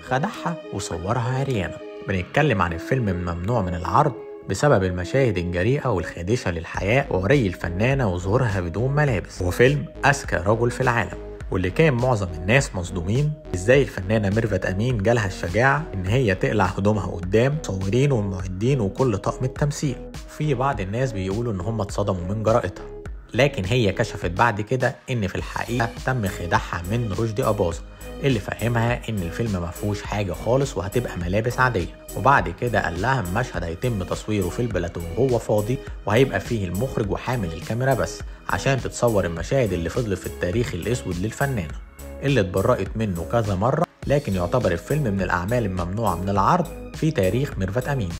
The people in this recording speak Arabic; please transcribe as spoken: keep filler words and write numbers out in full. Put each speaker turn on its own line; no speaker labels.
خدعها وصورها عريانة. بنتكلم عن الفيلم ممنوع من العرض بسبب المشاهد الجريئة والخادشة للحياء ووري الفنانة وظهورها بدون ملابس. وفيلم أذكى رجل في العالم، واللي كان معظم الناس مصدومين ازاي الفنانة ميرفت أمين جالها الشجاعة ان هي تقلع هدومها قدام مصورين والمعدين وكل طاقم التمثيل. في بعض الناس بيقولوا ان هم اتصدموا من جرأتها، لكن هي كشفت بعد كده ان في الحقيقة تم خداعها من رشدي أباظة اللي فهمها ان الفيلم مفهوش حاجة خالص وهتبقى ملابس عادية. وبعد كده قال لها المشهد هيتم تصويره في البلاتو وهو فاضي، وهيبقى فيه المخرج وحامل الكاميرا بس عشان تتصور المشاهد اللي فضلت في التاريخ الاسود للفنانة اللي اتبرأت منه كذا مرة. لكن يعتبر الفيلم من الأعمال الممنوعة من العرض في تاريخ ميرفت أمين.